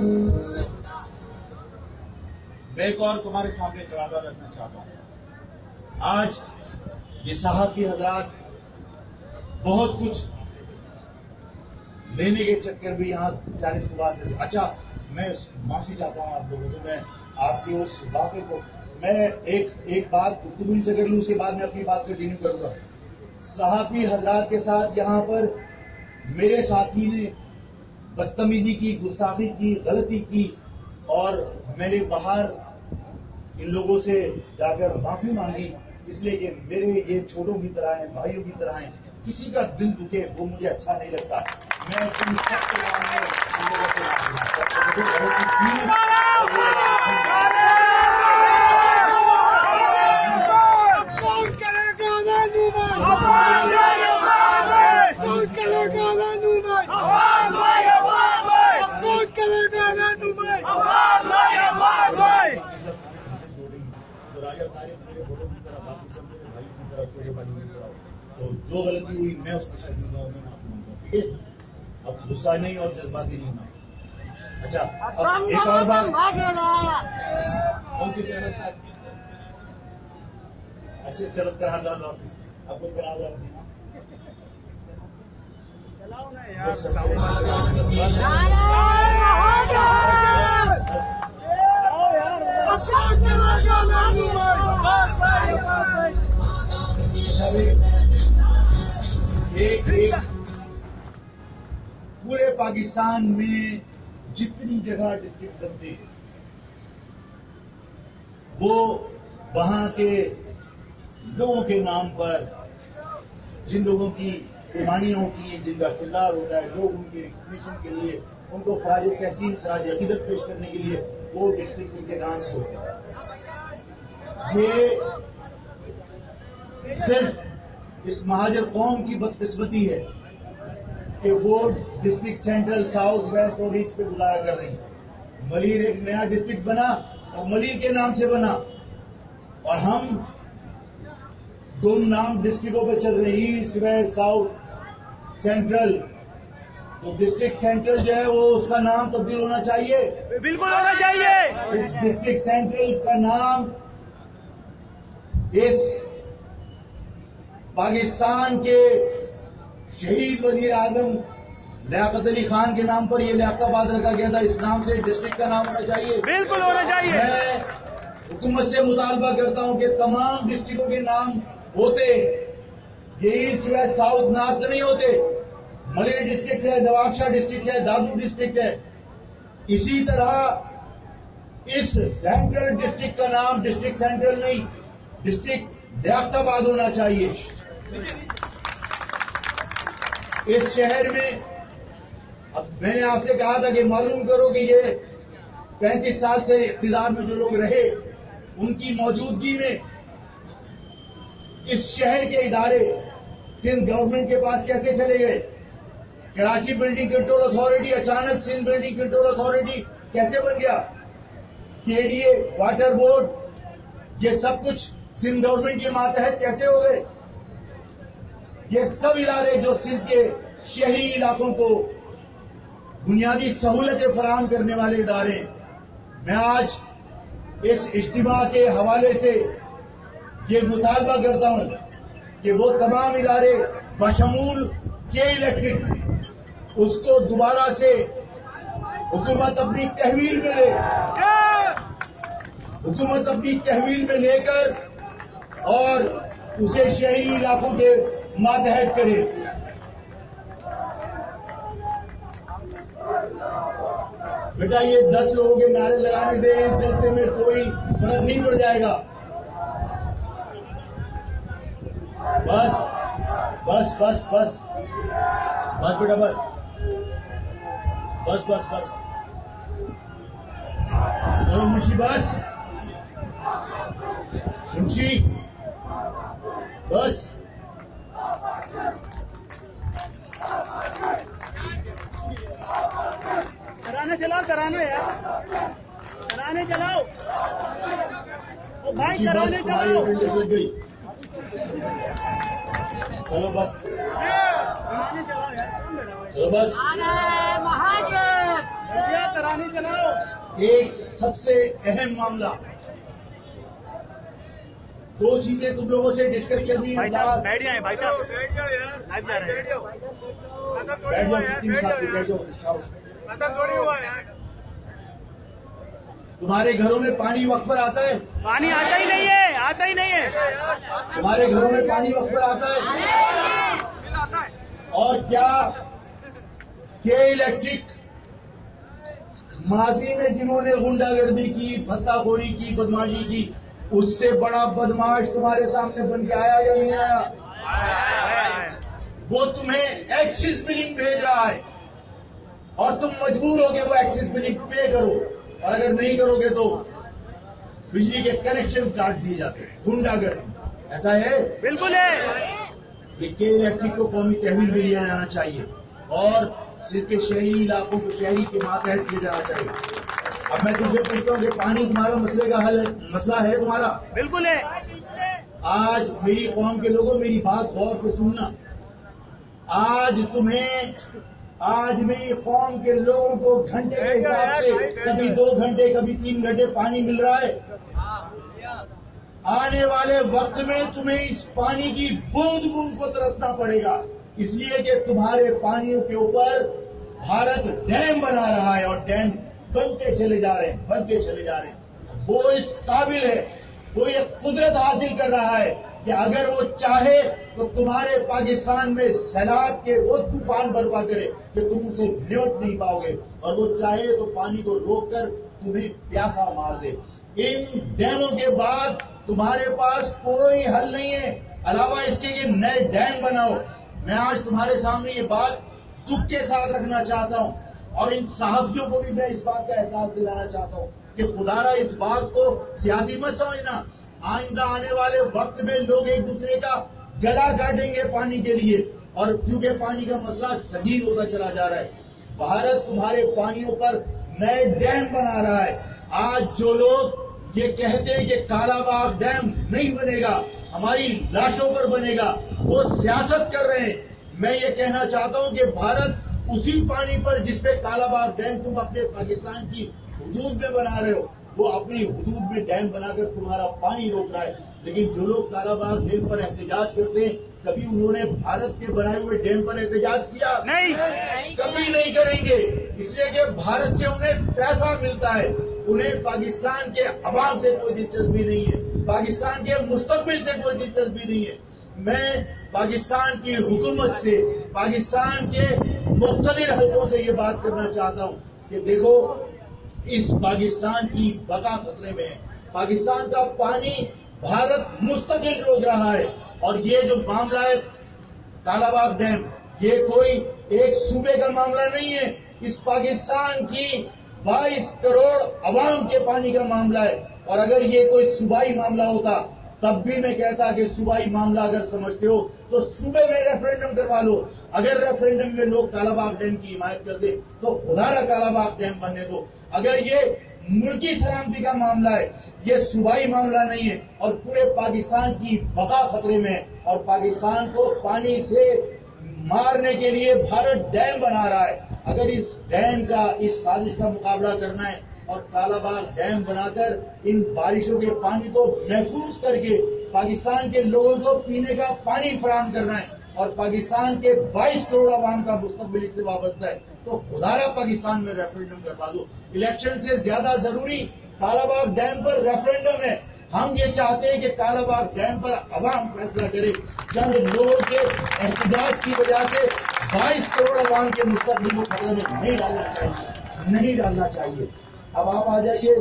S1: میں ایک اور تمہارے سامنے تنازع رکھنا چاہتا ہوں۔ آج یہ صحافی حضرات بہت کچھ لینے کے چکر بھی یہاں چالیس سوال سے. اچھا میں معافی چاہتا ہوں آپ لوگوں سے, میں آپ کے اس واقعے کو میں ایک ایک بات گفتگو سے کر لوں, اس کے بعد میں اپنی بات کنٹینیو کروں گا. صحافی حضرات کے ساتھ یہاں پر میرے ساتھی نے بدتمیزی کی, گستاخی کی, غلطی کی, اور میں نے باہر ان لوگوں سے جا کر معافی مانگی, اس لیے کہ میرے یہ چھوٹوں کی طرح ہیں, بھائیوں کی طرح ہیں, کسی کا دل دکھے وہ مجھے اچھا نہیں لگتا. میں اپنی سب کے سامنے ان لوگوں سے غلطی کی. تو جو غلطی ہوئی میں اس میں شرمندہ ہوں, میں معافی مانگتا ہوں. ٹھیک ہے, اب غصہ نہیں اور جذباتی نہیں ہونا. اچھا اب ایک اور بات, کون سی چرت ہے؟ اچھا چرت کرا ڈال واپس آپ کو کرا ڈال ایک ایک پورے پاکستان میں جتنی جگہ ڈسٹرکٹ بنتے ہیں وہ وہاں کے لوگوں کے نام پر, جن لوگوں کی قربانیاں ہوتی ہیں, جن کا کردار ہوتا ہے, لوگ ان کے ریکگنیشن کے لیے, ان کو خراج تحسین, خراج عقیدت پیش کرنے کے لیے وہ ڈسٹرکٹ ان کے نام سے ہوتے ہیں. یہ صرف اس مہاجر قوم کی بدقسمتی ہے کہ وہ ڈسٹرکٹ سینٹرل, ساؤتھ, ویسٹ اور ایسٹ پہ گزارا کر رہی ہیں. ملیر ایک نیا ڈسٹرکٹ بنا اور ملیر کے نام سے بنا, اور ہم گم نام ڈسٹرکٹوں پہ چل رہے ہیں, ایسٹ, ویسٹ, ساؤتھ, سینٹرل. تو ڈسٹرکٹ سینٹرل جو ہے وہ اس کا نام تبدیل ہونا چاہیے,
S2: بالکل ہونا چاہیے.
S1: اس ڈسٹرکٹ سینٹرل کا نام اس پاکستان کے شہید وزیر اعظم لیاقت علی خان کے نام پر یہ لیاقت آباد رکھا گیا تھا, اس نام سے ڈسٹرکٹ کا نام ہونا چاہیے,
S2: بالکل ہونا چاہیے.
S1: میں حکومت سے مطالبہ کرتا ہوں کہ تمام ڈسٹرکٹوں کے نام ہوتے, یہ ایسٹ, ویسٹ, ساؤتھ, نارتھ نہیں ہوتے. ملیر ڈسٹرکٹ ہے, نوابشاہ ڈسٹرکٹ ہے, دادو ڈسٹرکٹ ہے. اسی طرح اس سینٹرل ڈسٹرکٹ کا نام ڈسٹرکٹ سینٹرل نہیں, ڈسٹرکٹ لیاقت آباد ہونا چاہیے. اس شہر میں اب میں نے آپ سے کہا تھا کہ معلوم کرو کہ یہ پینتیس سال سے اقتدار میں جو لوگ رہے ان کی موجودگی میں اس شہر کے ادارے سندھ گورنمنٹ کے پاس کیسے چلے گئے. کراچی بلڈنگ کنٹرول اتھارٹی اچانک سندھ بلڈنگ کنٹرول اتھارٹی کیسے بن گیا. کے ڈی اے, واٹر بورڈ, یہ سب کچھ سندھ گورنمنٹ کے ماتحت کیسے ہو گئے. یہ سب ادارے جو سندھ کے شہری علاقوں کو بنیادی سہولتیں فراہم کرنے والے ادارے. میں آج اس اجتماع کے حوالے سے یہ مطالبہ کرتا ہوں کہ وہ تمام ادارے بشمول کے الیکٹرک اس کو دوبارہ سے حکومت اپنی تحویل میں لے حکومت اپنی تحویل میں لے کر اور اسے شہری علاقوں کے ماتحت کرے. بیٹا یہ دس لوگوں کے نعرے لگانے سے اس جلسے میں کوئی فرق نہیں پڑ جائے گا. بس بس بس بس بس بیٹا بس بس بس بس چلو منشی بس منشی بس
S2: کرانے چلاؤ کرانے یار کرانے چلاؤ بھائی کرانے چلاؤ.
S1: لگ گئی. چلو بس
S2: کرانے چلاؤ یار
S1: چلو بس.
S2: کرانے چلاؤ.
S1: ایک سب سے اہم معاملہ دو چیزیں تم لوگوں سے ڈسکس کرنی ہے.
S2: بھائی صاحب بیٹھ جائیں بھائی صاحب لائیو جا رہے ہیں
S1: بیٹھ جاؤ کتنی ساتھ بیٹھ جاؤ. تمہارے گھروں میں پانی وقت پر آتا ہے؟
S2: پانی آتا ہی نہیں ہے آتا ہی نہیں ہے.
S1: تمہارے گھروں میں پانی وقت پر آتا ہے؟ اور کیا کے الیکٹرک ماضی میں جنہوں نے غنڈہ گردی کی، پھتہ خوری کی، بدماشی کی، اس سے بڑا بدماش تمہارے سامنے بن کے آیا یا نہیں آیا؟ وہ تمہیں ایکسس بلنگ بھیج رہا ہے اور تم مجبور ہو کے وہ ایکسس بلنگ پے کرو، اور اگر نہیں کرو گے تو بجلی کے کنیکشن کاٹ دیے جاتے ہیں. غنڈہ گردی ایسا ہے؟
S2: بالکل ہے.
S1: یہ کے الیکٹرک کو قومی تحویل میں لیا جانا چاہیے اور صرف کے شہری علاقوں کو شہری کے ماتحت کیا جانا چاہیے. اب میں تم سے پوچھتا ہوں کہ پانی تمہارا مسئلے کا حل ہے، مسئلہ ہے تمہارا؟
S2: بالکل ہے.
S1: آج میری قوم کے لوگوں میری بات غور سے سننا. آج تمہیں آج میری قوم کے لوگوں کو گھنٹے کے حساب سے کبھی دو گھنٹے کبھی تین گھنٹے پانی مل رہا ہے. آنے والے وقت میں تمہیں اس پانی کی بوند بوند کو ترسنا پڑے گا، اس لیے کہ تمہارے پانیوں کے اوپر بھارت ڈیم بنا رہا ہے اور ڈیم بنتے چلے جا رہے ہیں بنتے چلے جا رہے ہیں. وہ اس قابل ہے، وہ یہ قدرت حاصل کر رہا ہے کہ اگر وہ چاہے تو تمہارے پاکستان میں سیلاب کے وہ طوفان برپا کرے کہ تم اسے نمٹ نہیں پاؤ گے، اور وہ چاہے تو پانی کو روک کر تمہیں پیاسا مار دے. ان ڈیموں کے بعد تمہارے پاس کوئی حل نہیں ہے علاوہ اس کے کہ نئے ڈیم بناؤ. میں آج تمہارے سامنے یہ بات دکھ کے ساتھ رکھنا چاہتا ہوں اور ان صحافیوں کو بھی میں اس بات کا احساس دلانا چاہتا ہوں کہ خدا را اس بات کو سیاسی مت سمجھنا. آئندہ آنے والے وقت میں لوگ ایک دوسرے کا گلا کاٹیں گے پانی کے لیے، اور کیونکہ پانی کا مسئلہ شدید ہوتا چلا جا رہا ہے. بھارت تمہارے پانیوں پر نئے ڈیم بنا رہا ہے. آج جو لوگ یہ کہتے ہیں کہ کالا باغ ڈیم نہیں بنے گا، ہماری لاشوں پر بنے گا، وہ سیاست کر رہے ہیں. میں یہ کہنا چاہتا ہوں کہ بھارت اسی پانی پر جس پہ کالا باغ ڈیم تم اپنے پاکستان کی حدود میں بنا رہے ہو، وہ اپنی حدود میں ڈیم بنا کر تمہارا پانی روک رہا ہے. لیکن جو لوگ کالا باغ ڈیم پر احتجاج کرتے ہیں، کبھی انہوں نے بھارت کے بنائے ہوئے ڈیم پر احتجاج کیا؟
S2: نہیں،
S1: کبھی نہیں کریں گے، اس لیے کہ بھارت سے انہیں پیسہ ملتا ہے. انہیں پاکستان کے عوام سے کوئی دلچسپی نہیں ہے، پاکستان کے مستقبل سے کوئی دلچسپی نہیں ہے. میں پاکستان کی حکومت سے، پاکستان کے مختلف حلقوں سے یہ بات کرنا چاہتا ہوں کہ دیکھو، اس پاکستان کی بقا خطرے میں ہے. پاکستان کا پانی بھارت مستقل روک رہا ہے، اور یہ جو معاملہ ہے کالا باغ ڈیم، یہ کوئی ایک صوبے کا معاملہ نہیں ہے، اس پاکستان کی بائیس کروڑ عوام کے پانی کا معاملہ ہے. اور اگر یہ کوئی صوبائی معاملہ ہوتا تب بھی میں کہتا کہ صوبائی معاملہ اگر سمجھتے ہو تو صوبے میں ریفرینڈم کروا لو. اگر ریفرینڈم میں لوگ کالا باغ ڈیم کی حمایت کر دے تو خدا را کالا باغ ڈیم بننے دو. اگر یہ ملکی سلامتی کا معاملہ ہے، یہ صوبائی معاملہ نہیں ہے، اور پورے پاکستان کی بقا خطرے میں ہے، اور پاکستان کو پانی سے مارنے کے لیے بھارت ڈیم بنا رہا ہے. اگر اس ڈیم کا، اس سازش کا مقابلہ کرنا ہے اور کالا باغ ڈیم بنا کر ان بارشوں کے پانی کو محفوظ کر کے پاکستان کے لوگوں کو پینے کا پانی فراہم کرنا ہے، اور پاکستان کے بائیس کروڑ عوام کا مستقبل اس سے وابستہ ہے، تو خدا را پاکستان میں ریفرینڈم کروا دو. الیکشن سے زیادہ ضروری کالا باغ ڈیم پر ریفرینڈم ہے. ہم یہ چاہتے ہیں کہ کالا باغ ڈیم پر عوام فیصلہ کرے. چند لوگوں کے احتجاج کی وجہ سے بائیس کروڑ عوام کے مستقبل کو خطرے میں نہیں ڈالنا چاہیے نہیں ڈالنا چاہیے اب آپ آ جائیے.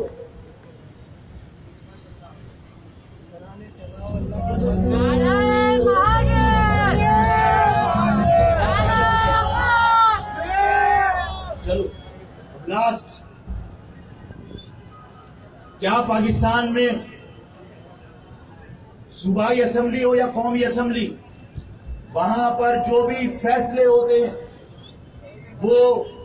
S1: چلو لاسٹ، کیا پاکستان میں صوبائی اسمبلی ہو یا قومی اسمبلی، وہاں پر جو بھی فیصلے ہوتے ہیں وہ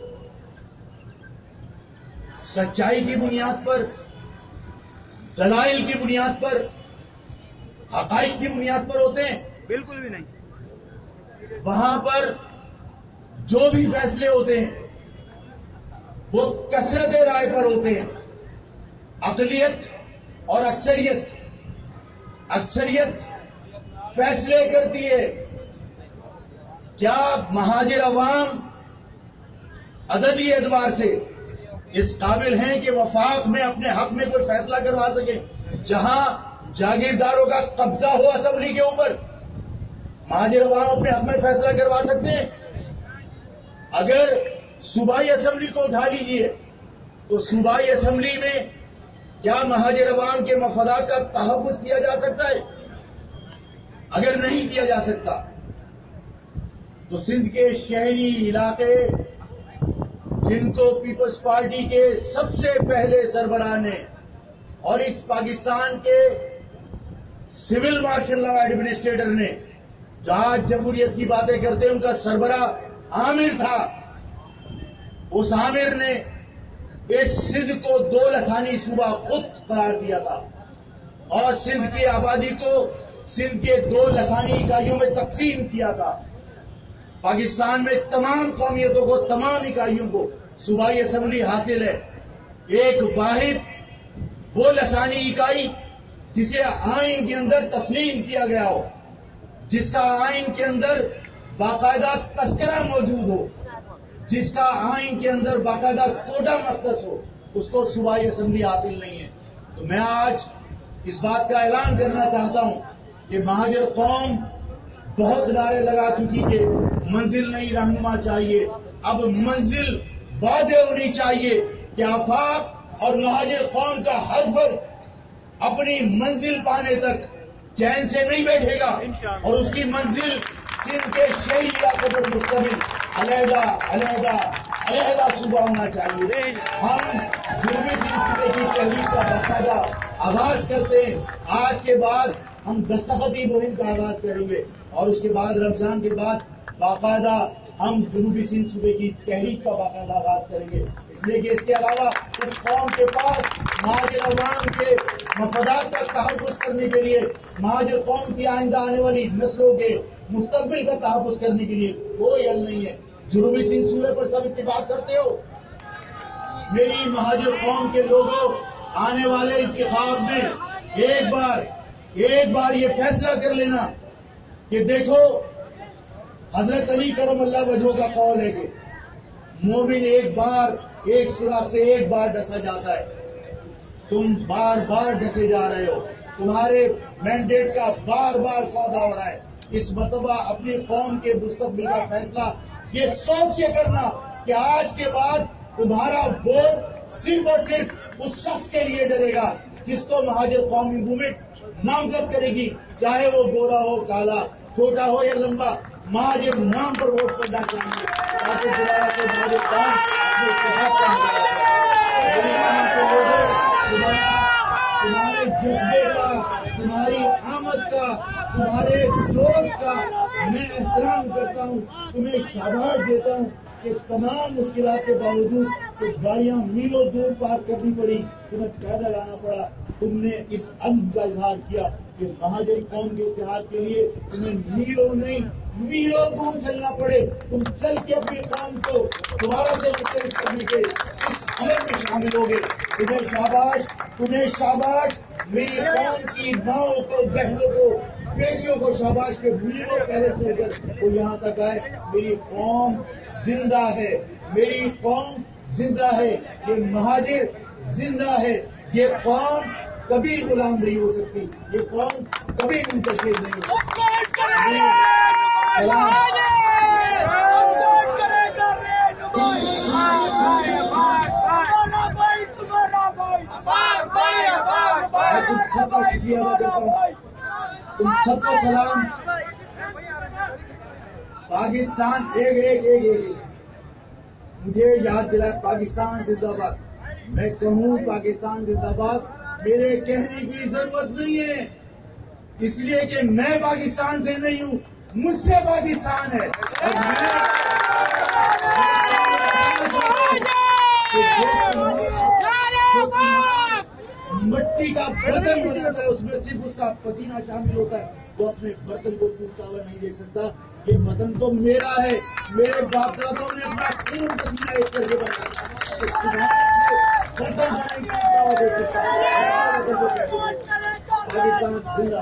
S1: سچائی کی بنیاد پر، دلائل کی بنیاد پر، حقائق کی بنیاد پر ہوتے ہیں؟
S2: بالکل بھی نہیں.
S1: وہاں پر جو بھی فیصلے ہوتے ہیں وہ کثرت رائے پر ہوتے ہیں. اقلیت اور اکثریت اکثریت فیصلے کرتی ہے. کیا مہاجر عوام عددی اعتبار سے اس قابل ہیں کہ وفاق میں اپنے حق میں کوئی فیصلہ کروا سکیں؟ جہاں جاگیرداروں کا قبضہ ہو اسمبلی کے اوپر، مہاجر عوام اپنے حق میں فیصلہ کروا سکتے ہیں؟ اگر صوبائی اسمبلی کو اٹھا لیجیے تو صوبائی اسمبلی میں کیا مہاجر عوام کے مفادات کا تحفظ کیا جا سکتا ہے؟ اگر نہیں کیا جا سکتا تو سندھ کے شہری علاقے جن کو پیپلز پارٹی کے سب سے پہلے سربراہ نے اور اس پاکستان کے سول مارشل لا ایڈمنسٹریٹر نے جہاں جمہوریت کی باتیں کرتے ان کا سربراہ عامر تھا، اس عامر نے اس سندھ کو دو لسانی صوبہ خود قرار دیا تھا اور سندھ کی آبادی کو سندھ کے دو لسانی اکائیوں میں تقسیم کیا تھا. پاکستان میں تمام قومیتوں کو، تمام اکائیوں کو صوبائی اسمبلی حاصل ہے. ایک واحد وہ لسانی اکائی جسے آئین کے اندر تسلیم کیا گیا ہو، جس کا آئین کے اندر باقاعدہ تذکرہ موجود ہو، جس کا آئین کے اندر باقاعدہ کوٹا مختص ہو، اس کو صوبائی اسمبلی حاصل نہیں ہے. تو میں آج اس بات کا اعلان کرنا چاہتا ہوں کہ مہاجر قوم بہت نعرے لگا چکی کہ منزل نہیں رہنما چاہیے، اب منزل واضح ہونی چاہیے کہ آفاق اور مہاجر قوم کا ہر فرد اپنی منزل پانے تک چین سے نہیں بیٹھے گا اور اس کی منزل سندھ کے شہری علاقوں پر مشتمل علیحدہ علیحدہ علیحدہ صوبہ ہونا چاہیے. ہم جنوبی سندھ صوبے کی تحریک کا باقاعدہ آغاز کرتے ہیں. آج کے بعد ہم دستخطی مہم کا آغاز کریں گے اور اس کے بعد رمضان کے بعد باقاعدہ ہم جنوبی سندھ صوبے کی تحریک کا باقاعدہ آغاز کریں گے. اس لیے کہ اس کے علاوہ اس قوم کے پاس مہاجر عوام کے مفادات کا تحفظ کرنے کے لیے، مہاجر قوم کی آئندہ آنے والی نسلوں کے مستقبل کا تحفظ کرنے کے لیے کوئی حل نہیں ہے. جنوبی سندھ صوبے پر سب اتفاق کرتے ہو. میری مہاجر قوم کے لوگوں، آنے والے انتخاب میں ایک بار ایک بار یہ فیصلہ کر لینا کہ دیکھو، حضرت علی کرم اللہ وجہہ کا قول ہے کہ مومن ایک بار ایک سوراخ سے ایک بار ڈسا جاتا ہے. تم بار بار ڈسے جا رہے ہو، تمہارے مینڈیٹ کا بار بار سودا ہو رہا ہے. اس مرتبہ اپنی قوم کے مستقبل کا فیصلہ یہ سوچ کے کرنا کہ آج کے بعد تمہارا ووٹ صرف اور صرف اس شخص کے لیے ڈرے گا جس کو مہاجر قومی موومنٹ نامزد کرے گی، چاہے وہ گورا ہو، کالا، چھوٹا ہو یا لمبا. مہاجر نام پر ووٹ کرنا چاہیے تاکہ دوبارہ سے مہاجر قوم اپنے اتحاد کا مظاہرہ کرے. میری قوم کے لوگوں، تمہارے جذبے کا، تمہاری آمد کا، تمہارے جوش کا میں احترام کرتا ہوں، تمہیں شاباش دیتا ہوں کہ تمام مشکلات کے باوجود کچھ گاڑیاں میلوں دور پار کرنی پڑی، تمہیں پیدل آنا پڑا. تم نے اس عزم کا اظہار کیا کہ مہاجر قوم کے اتحاد کے لیے تمہیں میلوں نہیں میلوں دور چلنا پڑے، تم چل کے اپنی قوم کو دوبارہ سے مختلف کرنے کے اس عمل میں شامل ہوگے. تمہیں شاباش، تمہیں شاباش. میری قوم کی ماؤں کو، بہنوں کو، بیٹیوں کو شاباش کے میلوں پہلے چل کر وہ یہاں تک آئے. میری قوم زندہ ہے، میری قوم زندہ ہے، یہ مہاجر زندہ ہے. یہ قوم کبھی غلام نہیں ہو سکتی، یہ قوم کبھی منتشر نہیں ہو سکتی. سلام. تم سب کا شکریہ ادا کرتا ہوں، تم سب کا سلام. پاکستان ایک ایک ایک ایک مجھے یاد دلا پاکستان زندہ باد. میں کہوں پاکستان زندہ باد، میرے کہنے کی ضرورت نہیں ہے، اس لیے کہ میں پاکستان سے نہیں ہوں، مجھ سے پاکستان ہے. اور مٹی کا برتن بناتا ہے، اس میں صرف اس کا پسینہ شامل ہوتا ہے، وہ اپنے برتن کو ٹوٹتا ہوا نہیں دیکھ سکتا. یہ وطن تو میرا ہے، میرے باپ داداؤں نے اپنا خون پسینہ ایک کر کے بنایا. برتن بنانے کی ٹوٹتا ہوا دیکھ سکتا ہے. पाकिस्तान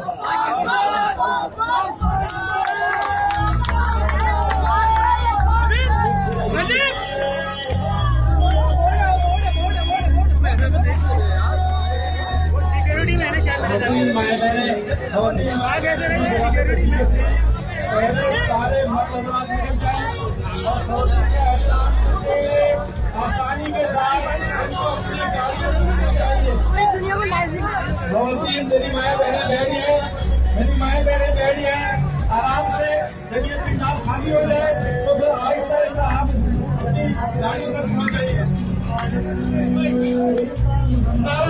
S1: سارے مطلب آسانی کے ساتھ خواتین میری مائیں بہنیں بیٹھی ہیں میری مائیں بہنیں بیٹھی ہیں آرام سے جب یہ پنڈال خالی ہو جائے تو پھر آہستہ آہستہ آپ اپنی گاڑی پر پہنچ جائیے.